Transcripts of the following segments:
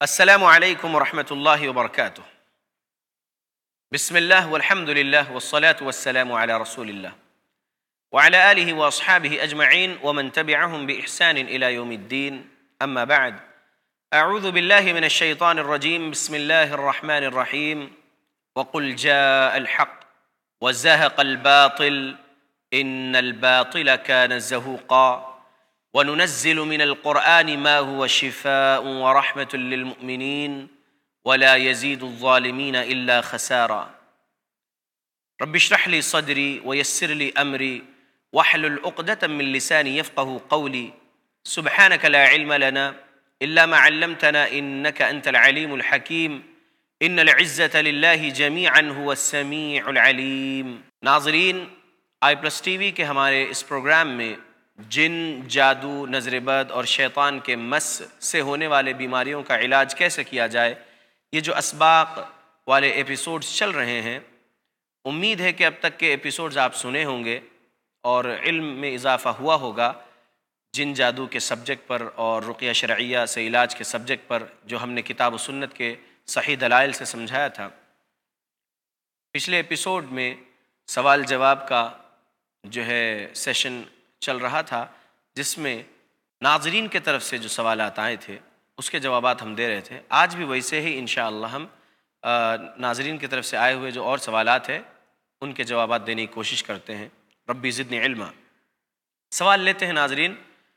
السلام علیکم ورحمۃ اللہ وبرکاتہ۔ بسم اللہ والحمد للہ والصلاة والسلام علی رسول اللہ وعلی آلہ واصحابہ اجمعین ومن تبعہم بإحسان الى یوم الدین، اما بعد، اعوذ باللہ من الشیطان الرجیم، بسم اللہ الرحمن الرحیم۔ وقل جاء الحق وزهق الباطل ان الباطل كان زهوقا وننزل من القرآن ما هو شفاء ورحمة للمؤمنين ولا يزيد الظالمين إلا خسارا۔ رب اشرح لي صدري ويسر لي أمري واحلل عقدة من لساني يفقه قولي، سبحانك لا علم لنا إلا ما علمتنا إنك أنت العليم الحكيم، إن العزة لله جميعا هو السميع العليم۔ ناظرین، آئی پلس ٹی وی کے ہمارے اس پروگرام میں جن، جادو، نظر بد اور شیطان کے مس سے ہونے والے بیماریوں کا علاج کیسے کیا جائے، یہ جو اسباق والے ایپیسوڈز چل رہے ہیں، امید ہے کہ اب تک کے ایپیسوڈز آپ سنے ہوں گے اور علم میں اضافہ ہوا ہوگا جن، جادو کے سبجیکٹ پر اور رقیہ شرعیہ سے علاج کے سبجیکٹ پر، جو ہم نے کتاب و سنت کے صحیح دلائل سے سمجھایا تھا۔ پچھلے ایپیسوڈ میں سوال جواب کا جو ہے سیشن چل رہا تھا، جس میں ناظرین کے طرف سے جو سوالات آئے تھے اس کے جوابات ہم دے رہے تھے۔ آج بھی ویسے ہی انشاءاللہ ہم ناظرین کی طرف سے آئے ہوئے جو اور سوالات ہیں ان کے جوابات دینے کی کوشش کرتے ہیں۔ ربی زدنی علما۔ سوال لیتے ہیں ناظرین،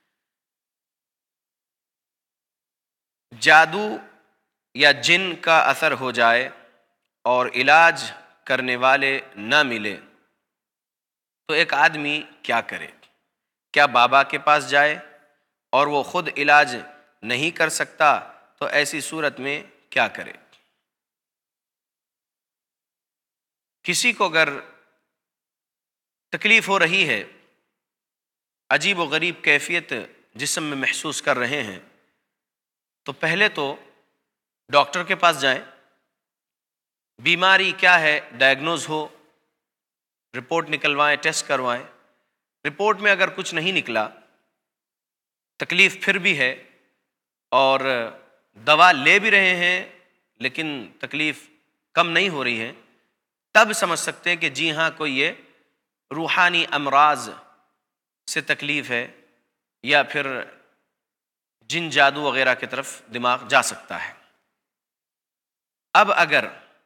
جادو یا جن کا اثر ہو جائے اور علاج کرنے والے نہ ملے تو ایک آدمی کیا کرے؟ کیا بابا کے پاس جائے اور وہ خود علاج نہیں کر سکتا تو ایسی صورت میں کیا کرے؟ کسی کو اگر تکلیف ہو رہی ہے، عجیب و غریب کیفیت جسم میں محسوس کر رہے ہیں، تو پہلے تو ڈاکٹر کے پاس جائیں، بیماری کیا ہے ڈائگنوز ہو، رپورٹ نکلوائیں، ٹیسٹ کروائیں۔ رپورٹ میں اگر کچھ نہیں نکلا، تکلیف پھر بھی ہے اور دوا لے بھی رہے ہیں لیکن تکلیف کم نہیں ہو رہی ہے، تب سمجھ سکتے ہیں کہ جی ہاں، کوئی یہ روحانی امراض سے تکلیف ہے یا پھر جن، جادو وغیرہ کی طرف دماغ جا سکتا ہے۔ اب اگر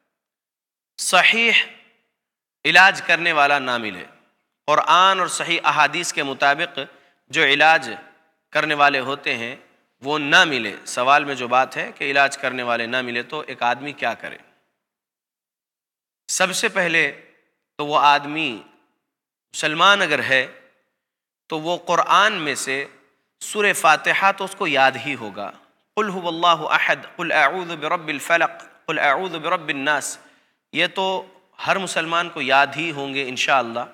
صحیح علاج کرنے والا نہ ملے، قرآن اور صحیح احادیث کے مطابق جو علاج کرنے والے ہوتے ہیں وہ نہ ملے، سوال میں جو بات ہے کہ علاج کرنے والے نہ ملے تو ایک آدمی کیا کرے؟ سب سے پہلے تو وہ آدمی مسلمان اگر ہے تو وہ قرآن میں سے سورہ فاتحہ تو اس کو یاد ہی ہوگا۔ قل هو اللہ احد، قل اعوذ برب الفلق، قل اعوذ برب الناس، یہ تو ہر مسلمان کو یاد ہی ہوں گے انشاءاللہ۔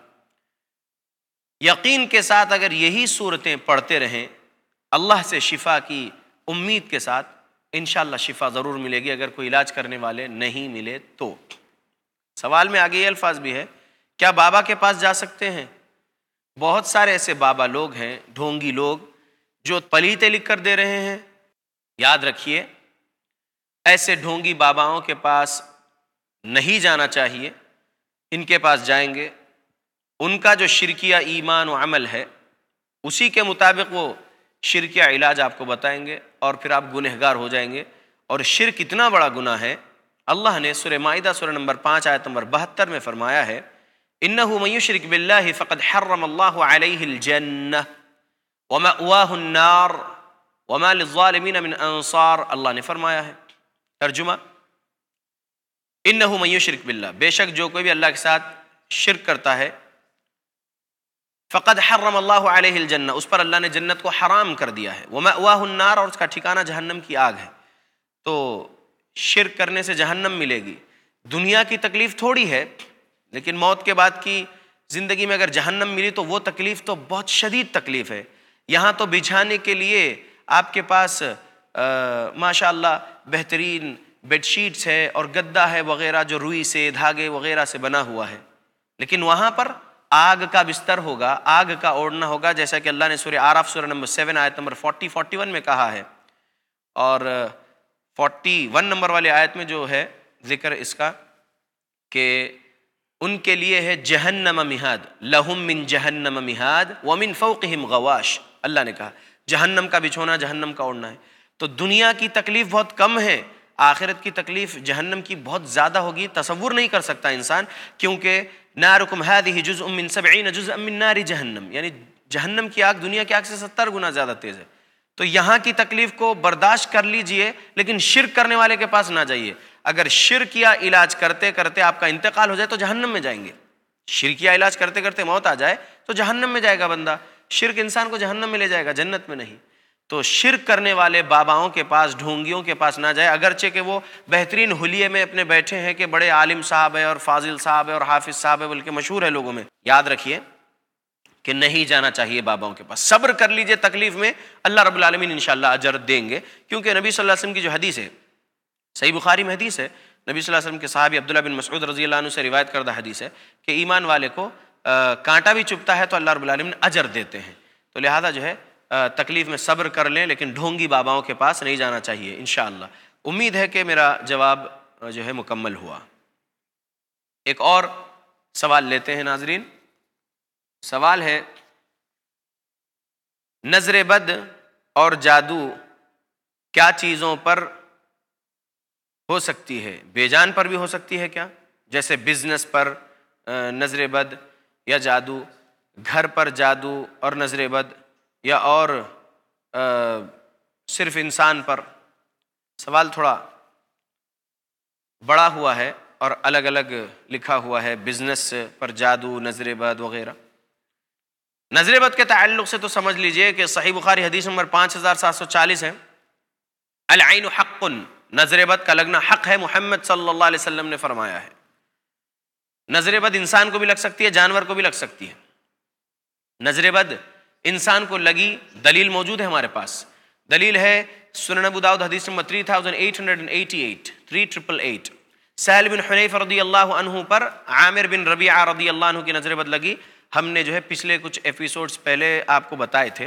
یقین کے ساتھ اگر یہی صورتیں پڑھتے رہیں، اللہ سے شفا کی امید کے ساتھ، انشاءاللہ شفا ضرور ملے گی اگر کوئی علاج کرنے والے نہیں ملے تو۔ سوال میں آگے یہ الفاظ بھی ہے، کیا بابا کے پاس جا سکتے ہیں؟ بہت سارے ایسے بابا لوگ ہیں، ڈھونگی لوگ، جو پلیتے لکھ کر دے رہے ہیں۔ یاد رکھیے، ایسے ڈھونگی باباؤں کے پاس نہیں جانا چاہیے۔ ان کے پاس جائیں گے، ان کا جو شرکیہ ایمان و عمل ہے اسی کے مطابق وہ شرکیہ علاج آپ کو بتائیں گے اور پھر آپ گنہگار ہو جائیں گے۔ اور شرک اتنا بڑا گناہ ہے، اللہ نے سورہ مائدہ سورہ نمبر 5 آیت نمبر 72 میں فرمایا ہے، اِنَّهُ مَن يُشْرِكْ بِاللَّهِ فَقَدْ حَرَّمَ اللَّهُ عَلَيْهِ الْجَنَّةَ وَمَأْوَاهُ النَّارُ وَمَا لِلظَّالِمِينَ مِنْ أَنصَارٍ۔ اللہ نے فرمایا ہے، ترجمہ، اِنَّهُ مَن يُشْرِكْ بِاللَّهِ، بے شک جو کوئی بھی اللہ کے ساتھ شرک کرتا ہے، فقد حرم اللہ علیہ الجنہ، اس پر اللہ نے جنت کو حرام کر دیا ہے، ومأواہ النار، اور اس کا ٹھکانہ جہنم کی آگ ہے۔ تو شرک کرنے سے جہنم ملے گی۔ دنیا کی تکلیف تھوڑی ہے، لیکن موت کے بعد کی زندگی میں اگر جہنم ملی تو وہ تکلیف تو بہت شدید تکلیف ہے۔ یہاں تو بچھانے کے لیے آپ کے پاس ماشاءاللہ بہترین بیڈ شیٹس ہے اور گدا ہے وغیرہ جو روئی سے، دھاگے وغیرہ سے بنا ہوا ہے، لیکن وہاں پر آگ کا بستر ہوگا، آگ کا اوڑھنا ہوگا، جیسا کہ اللہ نے سورہ اعراف سورہ نمبر 7 آیت نمبر 40-41 میں کہا ہے، اور 41 نمبر والے آیت میں جو ہے ذکر اس کا کہ ان کے لیے ہے جہنم مہاد، لہم من جہنم مہاد ومن فوقہم غواش. اللہ نے کہا جہنم کا بچھونا، جہنم کا اوڑھنا ہے. تو دنیا کی تکلیف بہت کم ہے، آخرت کی تکلیف جہنم کی بہت زیادہ ہوگی، تصور نہیں کر سکتا انسان، کیونکہ نارکم ہذہ جزء من 70 جزءا من نار جہنم، یعنی جہنم کی آگ دنیا کی آگ سے 70 گنا زیادہ تیز ہے. تو یہاں کی تکلیف کو برداشت کر لیجئے، لیکن شرک کرنے والے کے پاس نہ جائیے. اگر شرک یا علاج کرتے کرتے آپ کا انتقال ہو جائے تو جہنم میں جائیں گے. شرک یا علاج کرتے کرتے موت آ جائے تو جہنم میں جائے گا بندہ. شرک انسان کو جہنم میں لے جائے گا، جنت میں نہیں. تو شرک کرنے والے باباؤں کے پاس، ڈھونگیوں کے پاس نہ جائے، اگرچہ کہ وہ بہترین حلیے میں اپنے بیٹھے ہیں کہ بڑے عالم صاحب ہے اور فاضل صاحب ہے اور حافظ صاحب ہے، بلکہ مشہور ہے لوگوں میں. یاد رکھیے کہ نہیں جانا چاہیے باباؤں کے پاس. صبر کر لیجئے تکلیف میں، اللہ رب العالمین انشاءاللہ اجر دیں گے. کیونکہ نبی صلی اللہ علیہ وسلم کی جو حدیث ہے، صحیح بخاری میں حدیث ہے، نبی صلی اللہ علیہ وسلم کے صحابی عبداللہ بن مسعود رضی اللہ عنہ سے روایت کردہ حدیث ہے کہ ایمان والے کو کانٹا بھی چبھتا ہے تو اللہ رب العالمین اجر دیتے ہیں. تو لہذا جو ہے تکلیف میں صبر کر لیں، لیکن ڈھونگی باباؤں کے پاس نہیں جانا چاہیے انشاءاللہ. امید ہے کہ میرا جواب جو ہے مکمل ہوا. ایک اور سوال لیتے ہیں ناظرین. سوال ہے نظر بد اور جادو کیا چیزوں پر ہو سکتی ہے؟ بے جان پر بھی ہو سکتی ہے کیا؟ جیسے بزنس پر نظر بد یا جادو، گھر پر جادو اور نظر بد، یا اور صرف انسان پر. سوال تھوڑا بڑا ہوا ہے اور الگ الگ لکھا ہوا ہے، بزنس پر جادو، نظر بد وغیرہ. نظر بد کے تعلق سے تو سمجھ لیجئے کہ صحیح بخاری حدیث نمبر 5740 ہے، العین حق، نظر بد کا لگنا حق ہے، محمد صلی اللہ علیہ وسلم نے فرمایا ہے. نظر بد انسان کو بھی لگ سکتی ہے، جانور کو بھی لگ سکتی ہے. نظر بد انسان کو لگی، دلیل موجود ہے ہمارے پاس. دلیل ہے سنن ابو داؤد حدیث نمبر 3888 سہل بن حنیف رضی اللہ عنہ پر عامر بن ربیعہ رضی اللہ عنہ کی نظر بد لگی. ہم نے جو ہے پچھلے کچھ ایپیسوڈز پہلے آپ کو بتائے تھے،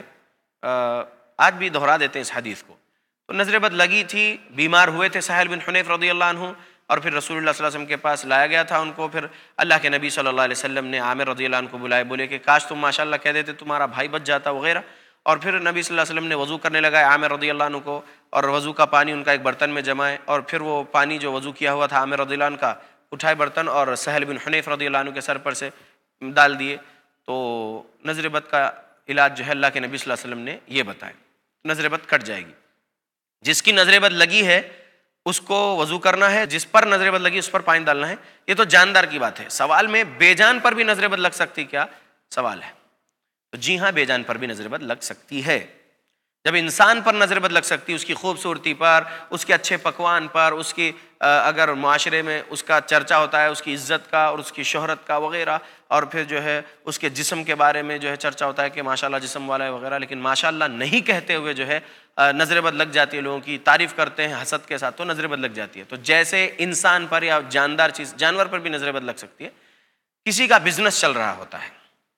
آج بھی دہرا دیتے ہیں اس حدیث کو. تو نظر بد لگی تھی، بیمار ہوئے تھے سہل بن حنیف رضی اللہ عنہ، اور پھر رسول اللہ صلی اللہ علیہ وسلم کے پاس لایا گیا تھا ان کو. پھر اللہ کے نبی صلی اللہ علیہ وسلم نے عامر رضی اللہ عنہ کو بلائے، بولے کہ کاش تم ماشاءاللہ کہہ دیتے تمہارا بھائی بچ جاتا وغیرہ. اور پھر نبی صلی اللہ علیہ وسلم نے وضو کرنے لگائے عامر رضی اللہ عنہ کو، اور وضو کا پانی ان کا ایک برتن میں جمائے، اور پھر وہ پانی جو وضو کیا ہوا تھا عامر رضی اللہ عنہ کا اٹھائے برتن اور سہل بن حنیف رضی اللہ عنہ کے سر پر سے ڈال دیے. تو نظر بد کا علاج جو ہے اللہ کے نبی صلی اللہ علیہ وسلم نے یہ بتائے، نظر بد کٹ جائے گی. جس کی نظر بد لگی ہے اس کو وضو کرنا ہے، جس پر نظر بد لگی اس پر پانی ڈالنا ہے. یہ تو جاندار کی بات ہے. سوال میں بے جان پر بھی نظر بد لگ سکتی کیا سوال ہے. تو جی ہاں، بے جان پر بھی نظر بد لگ سکتی ہے. جب انسان پر نظر بد لگ سکتی، اس کی خوبصورتی پر، اس کے اچھے پکوان پر، اس کی اگر معاشرے میں اس کا چرچا ہوتا ہے اس کی عزت کا اور اس کی شہرت کا وغیرہ، اور پھر جو ہے اس کے جسم کے بارے میں جو ہے چرچا ہوتا ہے کہ ماشاءاللہ جسم والا ہے وغیرہ، لیکن ماشاءاللہ نہیں کہتے ہوئے جو ہے نظر بد لگ جاتی ہے، لوگوں کی تعریف کرتے ہیں حسد کے ساتھ تو نظر بد لگ جاتی ہے. تو جیسے انسان پر یا جاندار چیز، جانور پر بھی نظر بد لگ سکتی ہے. کسی کا بزنس چل رہا ہوتا ہے،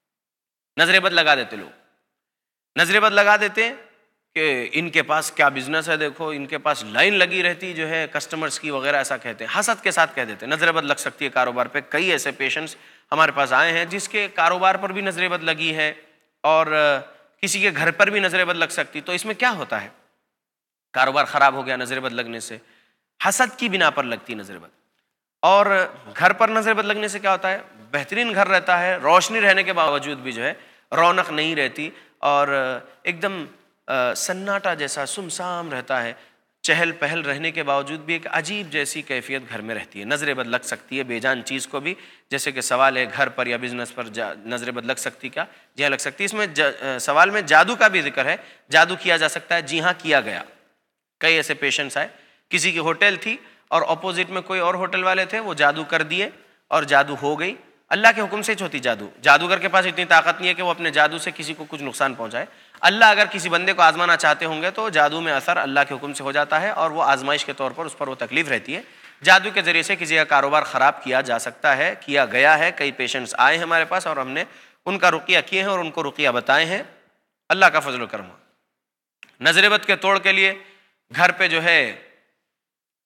نظر بد لگا دیتے لوگ، نظر بد لگا دیتے کہ ان کے پاس کیا بزنس ہے، دیکھو ان کے پاس لائن لگی رہتی جو ہے کسٹمرز کی وغیرہ، ایسا کہتے ہیں، حسد کے ساتھ کہہ دیتے ہیں. نظر بد لگ سکتی ہے کاروبار پہ. کئی ایسے پیشنٹس ہمارے پاس آئے ہیں جس کے کاروبار پر بھی نظر بد لگی ہے اور کسی کے گھر پر بھی نظر بد لگ سکتی. تو اس میں کیا ہوتا ہے؟ کاروبار خراب ہو گیا نظر بد لگنے سے، حسد کی بنا پر لگتی نظر بد. اور گھر پر نظر بد لگنے سے کیا ہوتا ہے؟ بہترین گھر رہتا ہے، روشنی رہنے کے باوجود بھی جو ہے رونق نہیں رہتی اور ایک دم سناٹا جیسا سمسام رہتا ہے. چہل پہل رہنے کے باوجود بھی ایک عجیب جیسی کیفیت گھر میں رہتی ہے. نظر بد لگ سکتی ہے بے جان چیز کو بھی. جیسے کہ سوال ہے گھر پر یا بزنس پر نظر بد لگ سکتی کیا؟ جی ہاں لگ سکتی. اس میں سوال میں جادو کا بھی ذکر ہے، جادو کیا جا سکتا ہے. جی ہاں کیا گیا. کئی ایسے پیشنٹس آئے، کسی کی ہوٹل تھی اور اپوزٹ میں کوئی اور ہوٹل والے تھے، وہ جادو کر دیے اور جادو ہو گئی. اللہ کے حکم سے ہی ہوتی جادو. جادوگر کے پاس اتنی طاقت نہیں ہے کہ وہ اپنے جادو سے کسی کو کچھ نقصان پہنچائے. اللہ اگر کسی بندے کو آزمانا چاہتے ہوں گے تو جادو میں اثر اللہ کے حکم سے ہو جاتا ہے اور وہ آزمائش کے طور پر اس پر وہ تکلیف رہتی ہے. جادو کے ذریعے سے کسی کا کاروبار خراب کیا جا سکتا ہے، کیا گیا ہے. کئی پیشنٹس آئے ہیں ہمارے پاس اور ہم نے ان کا رقیہ کیے ہیں اور ان کو رقیہ بتائے ہیں. اللہ کا فضل و کرم. نظر بد کے توڑ کے لیے گھر پہ جو ہے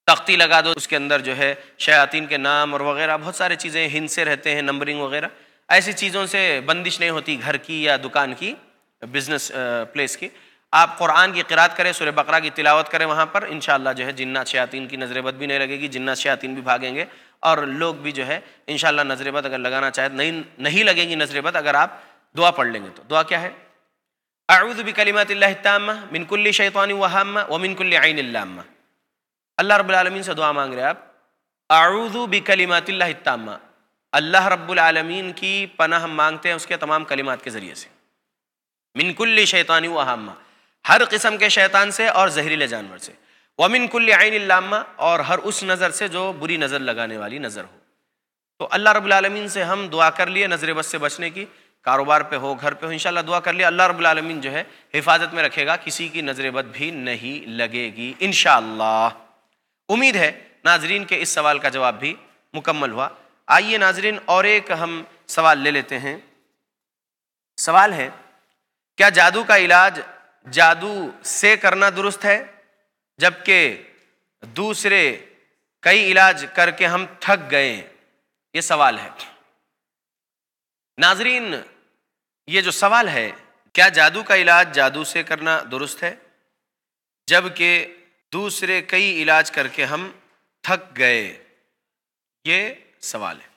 تختی لگا دو، اس کے اندر جو ہے شیاطین کے نام اور وغیرہ بہت سارے چیزیں ہند سے رہتے ہیں، نمبرنگ وغیرہ، ایسی چیزوں سے بندش نہیں ہوتی گھر کی یا دکان کی، بزنس پلیس کی۔ آپ قرآن کی قرات کریں، سورہ بقرہ کی تلاوت کریں، وہاں پر انشاءاللہ جو ہے جنات شیاطین کی نظر بد بھی نہیں لگے گی، جنات شیاطین بھی بھاگیں گے، اور لوگ بھی جو ہے انشاءاللہ نظر بد اگر لگانا چاہے نہیں لگے گی نظر بد، اگر آپ دعا پڑھ لیں گے تو۔ دعا کیا ہے؟ اعوذ بکلمات اللہ التامہ من کل شیطان وہامہ ومن کل عین لامہ۔ اللہ رب العالمین سے دعا مانگ رہے آپ، اعوذ بکلمات اللہ التامہ، اللہ رب العالمین کی پناہ ہم مانگتے ہیں اس کے تمام کلمات کے ذریعے سے، من کل شیطان وہامہ، ہر قسم کے شیطان سے اور زہریلے جانور سے، ومن کل عین لامہ، اور ہر اس نظر سے جو بری نظر لگانے والی نظر ہو۔ تو اللہ رب العالمین سے ہم دعا کر لیے نظر بد سے بچنے کی، کاروبار پہ ہو گھر پہ ہو انشاءاللہ دعا کر لیے، اللہ رب العالمین جو ہے حفاظت میں رکھے گا، کسی کی نظر بد بھی نہیں لگے گی انشاءاللہ۔ امید ہے ناظرین کے اس سوال کا جواب بھی مکمل ہوا۔ آئیے ناظرین اور ایک ہم سوال لے لیتے ہیں۔ سوال ہے، کیا جادو کا علاج جادو سے کرنا درست ہے جبکہ دوسرے کئی علاج کر کے ہم تھک گئے؟ یہ سوال ہے ناظرین۔ یہ جو سوال ہے، کیا جادو کا علاج جادو سے کرنا درست ہے جبکہ دوسرے کئی علاج کر کے ہم تھک گئے، یہ سوال ہے۔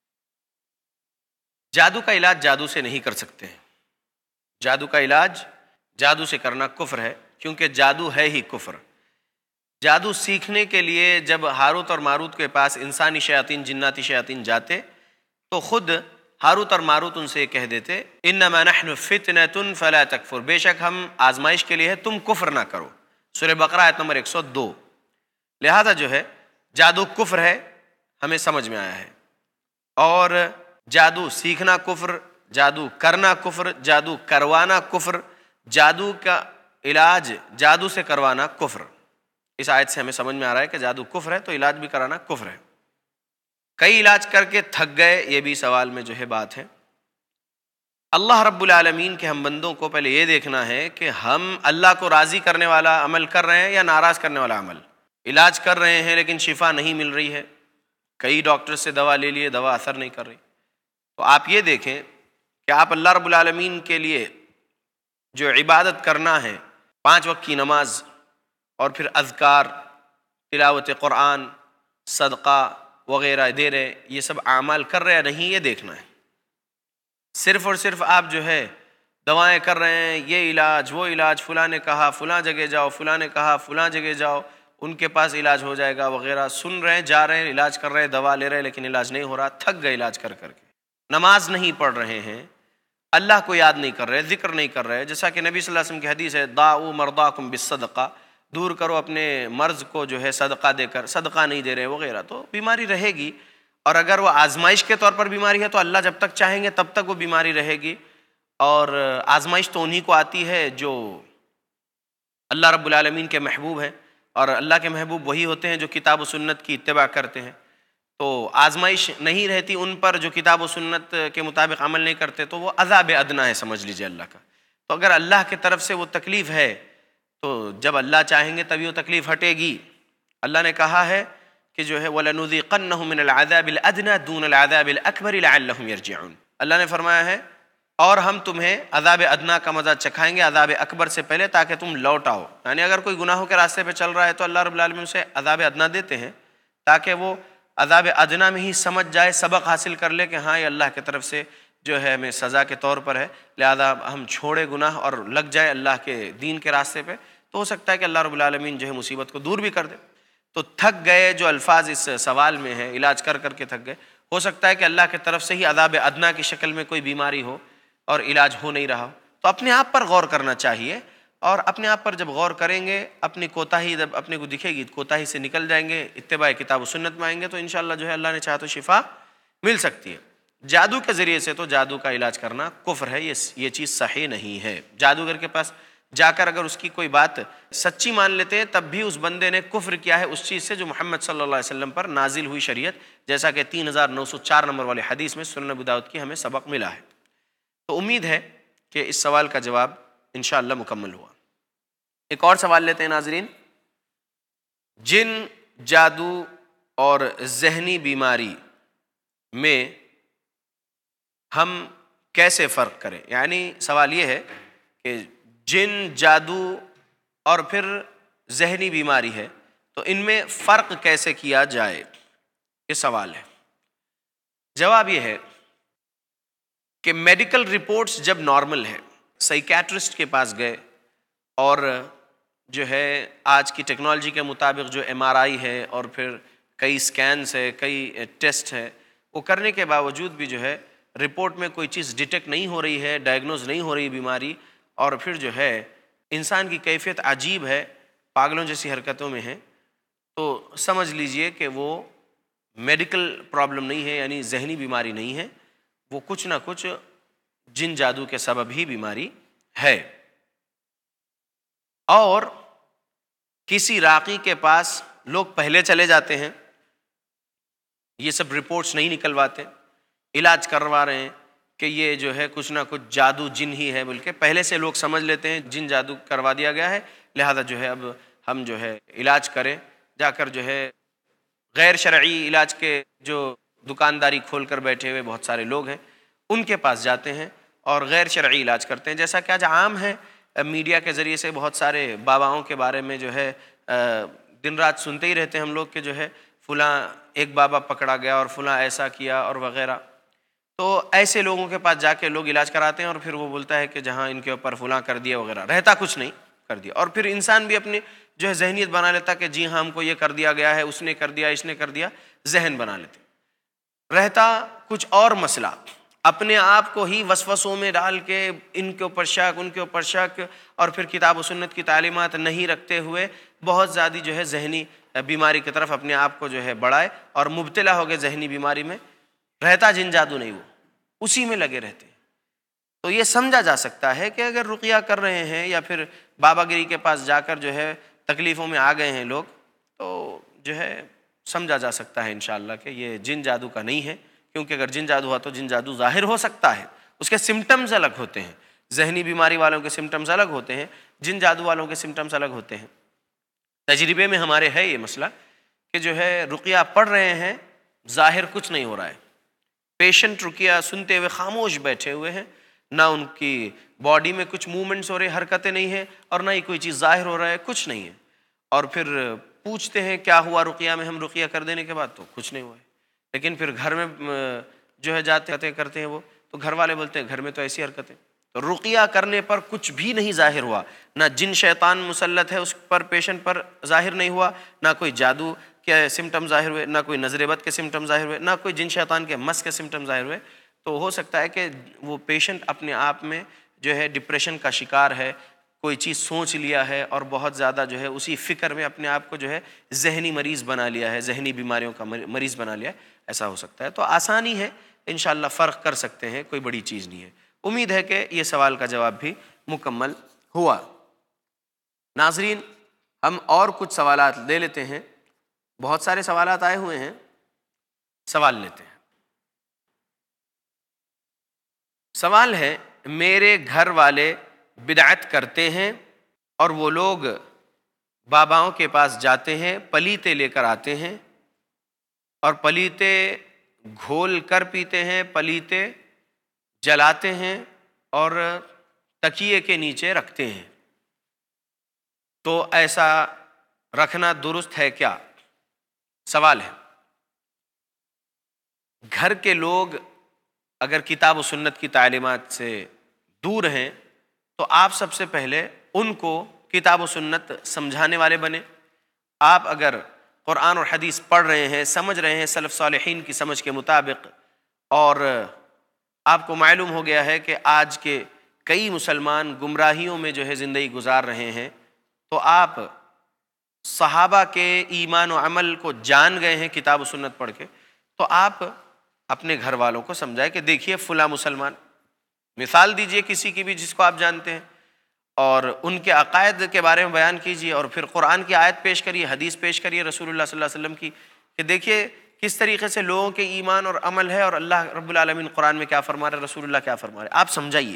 جادو کا علاج جادو سے نہیں کر سکتے ہیں، جادو کا علاج جادو سے کرنا کفر ہے، کیونکہ جادو ہے ہی کفر۔ جادو سیکھنے کے لیے جب ہاروت اور ماروت کے پاس انسانی شیاطین جناتی شیاطین جاتے تو خود ہاروت اور ماروت ان سے یہ کہہ دیتے، انما نحن فتنة فلا تکفر، بے شک ہم آزمائش کے لیے ہے، تم کفر نہ کرو، سورہ بقرہ آیت نمبر 102۔ لہذا جو ہے جادو کفر ہے، ہمیں سمجھ میں آیا ہے، اور جادو سیکھنا کفر، جادو کرنا کفر، جادو کروانا کفر، جادو کا علاج جادو سے کروانا کفر۔ اس آیت سے ہمیں سمجھ میں آ رہا ہے کہ جادو کفر ہے تو علاج بھی کرانا کفر ہے۔ کئی علاج کر کے تھک گئے، یہ بھی سوال میں جو ہے بات ہے۔ اللہ رب العالمین کے ہم بندوں کو پہلے یہ دیکھنا ہے کہ ہم اللہ کو راضی کرنے والا عمل کر رہے ہیں یا ناراض کرنے والا عمل۔ علاج کر رہے ہیں لیکن شفا نہیں مل رہی ہے، کئی ڈاکٹر سے دوا لے لیے، دوا اثر نہیں کر رہی، تو آپ یہ دیکھیں کہ آپ اللہ رب العالمین کے لیے جو عبادت کرنا ہے، 5 وقت کی نماز اور پھر اذکار، تلاوت قرآن، صدقہ وغیرہ دے رہے، یہ سب اعمال کر رہے یا نہیں، یہ دیکھنا ہے۔ صرف اور صرف آپ جو ہے دوائیں کر رہے ہیں، یہ علاج وہ علاج، فلاں نے کہا فلاں جگہ جاؤ، فلاں نے کہا فلاں جگہ جاؤ، ان کے پاس علاج ہو جائے گا وغیرہ، سن رہے ہیں، جا رہے ہیں، علاج کر رہے ہیں، دوا لے رہے ہیں، لیکن علاج نہیں ہو رہا، تھک گئے علاج کر کر کے۔ نماز نہیں پڑھ رہے ہیں، اللہ کو یاد نہیں کر رہے، ذکر نہیں کر رہے، جیسا کہ نبی صلی اللہ علیہ وسلم کی حدیث ہے، داؤ مرضاکم بالصدقہ، دور کرو اپنے مرض کو جو ہے صدقہ دے کر، صدقہ نہیں دے رہے وغیرہ، تو بیماری رہے گی، اور اگر وہ آزمائش کے طور پر بیماری ہے تو اللہ جب تک چاہیں گے تب تک وہ بیماری رہے گی، اور آزمائش تو انہی کو آتی ہے جو اللہ رب العالمین کے محبوب ہیں، اور اللہ کے محبوب وہی ہوتے ہیں جو کتاب و سنت کی اتباع کرتے ہیں۔ تو آزمائش نہیں رہتی ان پر جو کتاب و سنت کے مطابق عمل نہیں کرتے، تو وہ عذاب ادنا ہے سمجھ لیجئے اللہ کا۔ تو اگر اللہ کی طرف سے وہ تکلیف ہے تو جب اللہ چاہیں گے تبھی وہ تکلیف ہٹے گی۔ اللہ نے کہا ہے کہ جو ہے وَلَنُذِيقَنَّهُم مِّنَ الْعَذَابِ الْأَدْنَىٰ دُونَ الْعَذَابِ الْأَكْبَرِ لَعَلَّهُمْ يَرْجِعُونَ۔ اللہ نے فرمایا ہے اور ہم تمہیں عذاب ادنا کا مزہ چکھائیں گے عذاب اکبر سے پہلے، تاکہ تم لوٹ آؤ۔ یعنی اگر کوئی گناہوں کے راستے پہ چل رہا ہے تو اللہ رب العالمین اسے عذاب ادنا دیتے ہیں تاکہ وہ عذاب ادنا میں ہی سمجھ جائے، سبق حاصل کر لے کہ ہاں یہ اللہ کی طرف سے جو ہے ہمیں سزا کے طور پر ہے، لہذا ہم چھوڑے گناہ اور لگ جائے اللہ کے دین کے راستے پہ، تو ہو سکتا ہے کہ اللہ رب العالمین جو ہے مصیبت کو دور بھی کر دے۔ تو تھک گئے جو الفاظ اس سوال میں ہے، علاج کر کر کے تھک گئے، ہو سکتا ہے کہ اللہ کی طرف سے ہی عذاب ادنا کی شکل میں کوئی بیماری ہو اور علاج ہو نہیں رہا ہو، تو اپنے آپ پر غور کرنا چاہیے، اور اپنے آپ پر جب غور کریں گے، اپنی کوتاہی جب اپنے کو دکھے گی، کوتاہی سے نکل جائیں گے، اتباع کتاب و سنت میں آئیں گے، تو انشاءاللہ جو ہے اللہ نے چاہا تو شفا مل سکتی ہے۔ جادو کے ذریعے سے تو جادو کا علاج کرنا کفر ہے، یہ چیز صحیح نہیں ہے۔ جادوگر کے پاس جا کر اگر اس کی کوئی بات سچی مان لیتے ہیں تب بھی اس بندے نے کفر کیا ہے اس چیز سے جو محمد صلی اللہ علیہ وسلم پر نازل ہوئی شریعت، جیسا کہ 3904 نمبر والے حدیث میں سنن ابو داؤد کی ہمیں سبق ملا ہے۔ تو امید ہے کہ اس سوال کا جواب انشاءاللہ مکمل ہوا۔ ایک اور سوال لیتے ہیں ناظرین، جن جادو اور ذہنی بیماری میں ہم کیسے فرق کریں؟ یعنی سوال یہ ہے کہ جن، جادو اور پھر ذہنی بیماری ہے، تو ان میں فرق کیسے کیا جائے، یہ سوال ہے۔ جواب یہ ہے کہ میڈیکل رپورٹس جب نارمل ہے، سائیکیٹرسٹ کے پاس گئے اور جو ہے آج کی ٹیکنالوجی کے مطابق جو MRI ہے اور پھر کئی سکینز ہے، کئی ٹیسٹ ہے، وہ کرنے کے باوجود بھی جو ہے رپورٹ میں کوئی چیز ڈیٹیکٹ نہیں ہو رہی ہے، ڈائگنوز نہیں ہو رہی بیماری، اور پھر جو ہے انسان کی کیفیت عجیب ہے، پاگلوں جیسی حرکتوں میں ہے، تو سمجھ لیجئے کہ وہ میڈیکل پرابلم نہیں ہے، یعنی ذہنی بیماری نہیں ہے، وہ کچھ نہ کچھ جن جادو کے سبب ہی بیماری ہے۔ اور کسی راقی کے پاس لوگ پہلے چلے جاتے ہیں، یہ سب رپورٹس نہیں نکلواتے، علاج کروا رہے ہیں کہ یہ جو ہے کچھ نہ کچھ جادو جن ہی ہے، بلکہ پہلے سے لوگ سمجھ لیتے ہیں جن جادو کروا دیا گیا ہے، لہذا جو ہے اب ہم جو ہے علاج کریں، جا کر جو ہے غیر شرعی علاج کے جو دکانداری کھول کر بیٹھے ہوئے بہت سارے لوگ ہیں، ان کے پاس جاتے ہیں اور غیر شرعی علاج کرتے ہیں، جیسا کہ آج عام ہے۔ میڈیا کے ذریعے سے بہت سارے باباؤں کے بارے میں جو ہے دن رات سنتے ہی رہتے ہیں ہم لوگ کہ جو ہے فلاں ایک بابا پکڑا گیا اور فلاں ایسا کیا اور وغیرہ، تو ایسے لوگوں کے پاس جا کے لوگ علاج کراتے ہیں اور پھر وہ بولتا ہے کہ جہاں ان کے اوپر فلاں کر دیا وغیرہ، رہتا کچھ نہیں، کر دیا، اور پھر انسان بھی اپنی جو ہے ذہنیت بنا لیتا کہ جی ہاں ہم کو یہ کر دیا گیا ہے، اس نے کر دیا، اس نے کر دیا، ذہن بنا لیتے، رہتا کچھ اور مسئلہ، اپنے آپ کو ہی وسوسوں میں ڈال کے ان کے اوپر شک، ان کے اوپر شک، اور پھر کتاب و سنت کی تعلیمات نہیں رکھتے ہوئے بہت زیادہ جو ہے ذہنی بیماری کی طرف اپنے آپ کو جو ہے بڑھائے اور مبتلا ہو گئے ذہنی بیماری میں، رہتا جن جادو نہیں، وہ اسی میں لگے رہتے ہیں۔ تو یہ سمجھا جا سکتا ہے کہ اگر رقیہ کر رہے ہیں یا پھر بابا گری کے پاس جا کر جو ہے تکلیفوں میں آ گئے ہیں لوگ، تو جو ہے سمجھا جا سکتا ہے انشاءاللہ کہ یہ جن جادو کا نہیں ہے، کیونکہ اگر جن جادو ہوا تو جن جادو ظاہر ہو سکتا ہے، اس کے سمٹمز الگ ہوتے ہیں، ذہنی بیماری والوں کے سمٹمز الگ ہوتے ہیں، جن جادو والوں کے سمٹمز الگ ہوتے ہیں۔ تجربے میں ہمارے ہے یہ مسئلہ کہ جو ہے رقیہ پڑھ رہے ہیں، ظاہر کچھ نہیں ہو رہا ہے، پیشنٹ رقیہ سنتے ہوئے خاموش بیٹھے ہوئے ہیں، نہ ان کی باڈی میں کچھ موومنٹس ہو رہے، حرکتیں نہیں ہیں، اور نہ ہی کوئی چیز ظاہر ہو رہا ہے، کچھ نہیں ہے، اور پھر پوچھتے ہیں کیا ہوا رقیہ میں، ہم رقیہ کر دینے کے بعد تو کچھ نہیں ہوا ہے، لیکن پھر گھر میں جو ہے جاتے کرتے ہیں وہ، تو گھر والے بولتے ہیں گھر میں تو ایسی حرکتیں، تو رقیہ کرنے پر کچھ بھی نہیں ظاہر ہوا، نہ جن شیطان مسلط ہے اس پر پیشنٹ پر ظاہر نہیں ہوا، نہ کوئی جادو کے سمٹم ظاہر ہوئے، نہ کوئی نظر بد کے سمٹم ظاہر ہوئے، نہ کوئی جن شیطان کے مس کے سمٹم ظاہر ہوئے، تو ہو سکتا ہے کہ وہ پیشنٹ اپنے آپ میں جو ہے ڈپریشن کا شکار ہے، کوئی چیز سوچ لیا ہے اور بہت زیادہ جو ہے اسی فکر میں اپنے آپ کو جو ہے ذہنی مریض بنا لیا ہے، ذہنی بیماریوں کا مریض بنا لیا ہے، ایسا ہو سکتا ہے۔ تو آسانی ہے، انشاءاللہ فرق کر سکتے ہیں، کوئی بڑی چیز نہیں ہے۔ امید ہے کہ یہ سوال کا جواب بھی مکمل ہوا۔ ناظرین، ہم اور کچھ سوالات لے لیتے ہیں، بہت سارے سوالات آئے ہوئے ہیں، سوال لیتے ہیں۔ سوال ہے، میرے گھر والے بدعت کرتے ہیں اور وہ لوگ باباؤں کے پاس جاتے ہیں، پلیتے لے کر آتے ہیں اور پلیتے گھول کر پیتے ہیں، پلیتے جلاتے ہیں اور تکیے کے نیچے رکھتے ہیں، تو ایسا رکھنا درست ہے کیا؟ سوال ہے، گھر کے لوگ اگر کتاب و سنت کی تعلیمات سے دور ہیں تو آپ سب سے پہلے ان کو کتاب و سنت سمجھانے والے بنے۔ آپ اگر قرآن اور حدیث پڑھ رہے ہیں، سمجھ رہے ہیں سلف صالحین کی سمجھ کے مطابق، اور آپ کو معلوم ہو گیا ہے کہ آج کے کئی مسلمان گمراہیوں میں جو ہے زندگی گزار رہے ہیں، تو آپ صحابہ کے ایمان و عمل کو جان گئے ہیں کتاب و سنت پڑھ کے، تو آپ اپنے گھر والوں کو سمجھائے کہ دیکھیے فلاں مسلمان، مثال دیجئے کسی کی بھی جس کو آپ جانتے ہیں، اور ان کے عقائد کے بارے میں بیان کیجئے، اور پھر قرآن کی آیت پیش کریے، حدیث پیش کریے رسول اللہ صلی اللہ علیہ وسلم کی، کہ دیکھیے کس طریقے سے لوگوں کے ایمان اور عمل ہے، اور اللہ رب العالمین قرآن میں کیا فرما رہے، رسول اللہ کیا فرما رہے، آپ سمجھائیے۔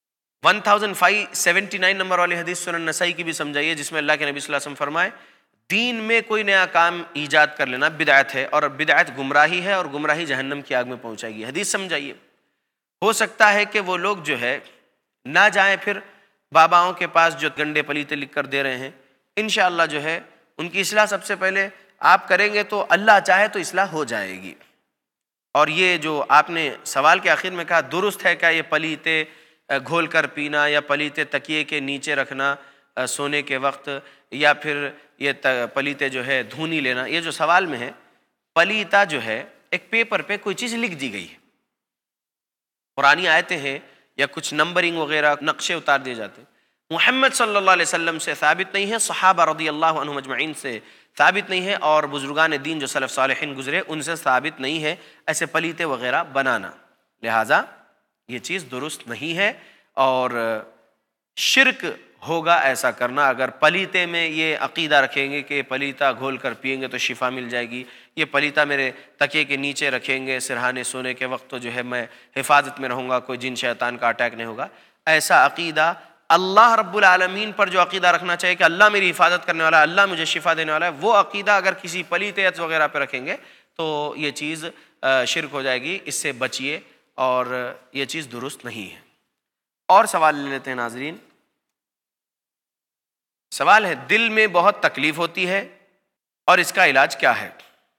1579 نمبر والی حدیث سنن نسائی کی بھی سمجھائیے، جس میں اللہ کے نبی صلی اللہ علیہ وسلم فرمائے، دین میں کوئی نیا کام ایجاد کر لینا بدعت ہے، اور بدعت گمراہی ہے، اور گمراہی جہنم کی آگ میں پہنچائے گی۔ حدیث سمجھائیے، ہو سکتا ہے کہ وہ لوگ جو ہے نہ جائیں پھر باباؤں کے پاس جو گنڈے پلیتے لکھ کر دے رہے ہیں، انشاءاللہ جو ہے ان کی اصلاح سب سے پہلے آپ کریں گے تو اللہ چاہے تو اصلاح ہو جائے گی۔ اور یہ جو آپ نے سوال کے آخر میں کہا درست ہے کیا یہ پلیتے گھول کر پینا، یا پلیتے تکیے کے نیچے رکھنا سونے کے وقت، یا پھر یہ پلیتے جو ہے دھونی لینا، یہ جو سوال میں ہے، پلیتا جو ہے ایک پیپر پہ کوئی چیز لکھ دی گئی ہے، قرآنی آیتیں ہیں یا کچھ نمبرنگ وغیرہ نقشے اتار دیے جاتے ہیں، محمد صلی اللہ علیہ وسلم سے ثابت نہیں ہے، صحابہ رضی اللہ عنہم اجمعین سے ثابت نہیں ہے، اور بزرگان دین جو سلف صالحین گزرے ان سے ثابت نہیں ہے ایسے پلیتے وغیرہ بنانا، لہٰذا یہ چیز درست نہیں ہے، اور شرک ہوگا ایسا کرنا۔ اگر پلیتے میں یہ عقیدہ رکھیں گے کہ پلیتا گھول کر پئیں گے تو شفا مل جائے گی، یہ پلیتا میرے تکیے کے نیچے رکھیں گے سرہانے سونے کے وقت تو جو ہے میں حفاظت میں رہوں گا، کوئی جن شیطان کا اٹیک نہیں ہوگا، ایسا عقیدہ اللہ رب العالمین پر جو عقیدہ رکھنا چاہیے کہ اللہ میری حفاظت کرنے والا ہے، اللہ مجھے شفا دینے والا ہے، وہ عقیدہ اگر کسی پلیتے وغیرہ پہ رکھیں گے تو یہ چیز شرک ہو جائے گی، اس سے بچیے، اور یہ چیز درست نہیں ہے۔ اور سوال لے لیتے ہیں ناظرین۔ سوال ہے، دل میں بہت تکلیف ہوتی ہے اور اس کا علاج کیا ہے؟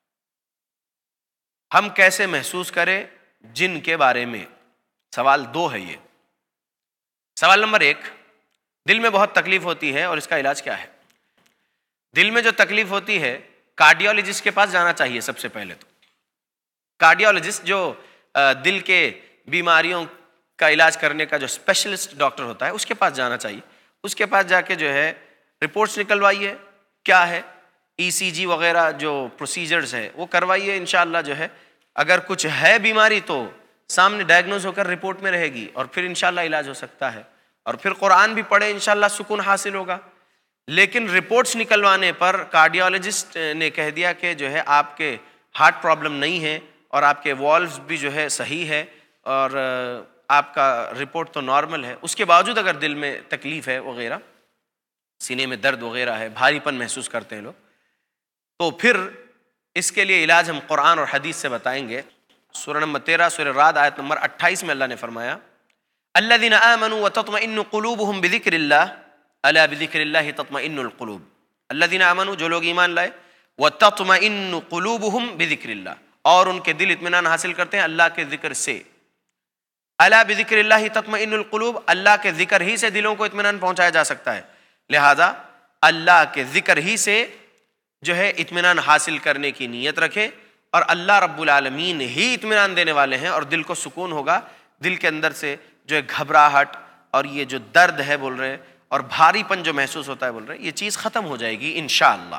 ہم کیسے محسوس کریں جن کے بارے میں؟ سوال 2 ہے یہ۔ سوال نمبر 1، دل میں بہت تکلیف ہوتی ہے اور اس کا علاج کیا ہے؟ دل میں جو تکلیف ہوتی ہے کارڈیالوجسٹ کے پاس جانا چاہیے سب سے پہلے تو۔ کارڈیالوجسٹ جو دل کے بیماریوں کا علاج کرنے کا جو اسپیشلسٹ ڈاکٹر ہوتا ہے اس کے پاس جانا چاہیے، اس کے پاس جا کے جو ہے رپورٹس نکلوائیے، کیا ہے ECG وغیرہ جو پروسیجرز ہے وہ کروائیے، انشاءاللہ جو ہے اگر کچھ ہے بیماری تو سامنے ڈائگنوز ہو کر رپورٹ میں رہے گی، اور پھر انشاءاللہ علاج ہو سکتا ہے، اور پھر قرآن بھی پڑھے انشاءاللہ سکون حاصل ہوگا۔ لیکن رپورٹس نکلوانے پر کارڈیالوجسٹ نے کہہ دیا کہ جو ہے آپ کے ہارٹ پرابلم نہیں ہے، اور آپ کے والوز بھی جو ہے صحیح ہے، اور آپ کا رپورٹ تو نارمل ہے، اس کے باوجود اگر دل میں تکلیف ہے وغیرہ، سینے میں درد وغیرہ ہے، بھاری پن محسوس کرتے ہیں لوگ، تو پھر اس کے لیے علاج ہم قرآن اور حدیث سے بتائیں گے۔ سورہ نمبر 13 سورہ رعد آیت نمبر 28 میں اللہ نے فرمایا، الذین آمنوا وتطمئن قلوبهم بذکر اللہ الا بذکر اللہ تطمئن القلوب۔ الذین آمنوا، جو لوگ ایمان لائے، وتطمئن قلوبهم بذکر اللہ، اور ان کے دل اطمینان حاصل کرتے ہیں اللہ کے ذکر سے۔ الا بذکر اللہ تطمئن القلوب، اللہ کے ذکر ہی سے دلوں کو اطمینان پہنچایا جا سکتا ہے، لہذا اللہ کے ذکر ہی سے جو ہے اطمینان حاصل کرنے کی نیت رکھے، اور اللہ رب العالمین ہی اطمینان دینے والے ہیں، اور دل کو سکون ہوگا، دل کے اندر سے جو ہے گھبراہٹ اور یہ جو درد ہے بول رہے، اور بھاری پن جو محسوس ہوتا ہے بول رہے، یہ چیز ختم ہو جائے گی انشاءاللہ۔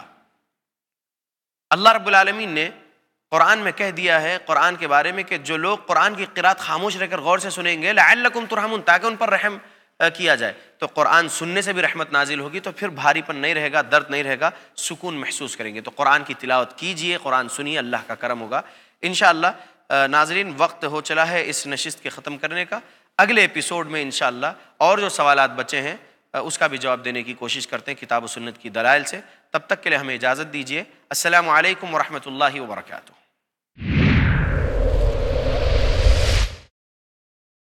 اللہ رب العالمین نے قرآن میں کہہ دیا ہے قرآن کے بارے میں کہ جو لوگ قرآن کی قرات خاموش رہ کر غور سے سنیں گے، لعلکم ترحمون، تاکہ ان پر رحم کیا جائے، تو قرآن سننے سے بھی رحمت نازل ہوگی، تو پھر بھاری پن نہیں رہے گا، درد نہیں رہے گا، سکون محسوس کریں گے۔ تو قرآن کی تلاوت کیجئے، قرآن سنیے، اللہ کا کرم ہوگا انشاءاللہ۔ ناظرین، وقت ہو چلا ہے اس نشست کے ختم کرنے کا، اگلے ایپیسوڈ میں انشاءاللہ اور جو سوالات بچے ہیں اس کا بھی جواب دینے کی کوشش کرتے ہیں کتاب و سنت کی دلائل سے۔ تب تک کے لیے ہمیں اجازت دیجیے۔ السلام علیکم ورحمۃ اللہ وبرکاتہ۔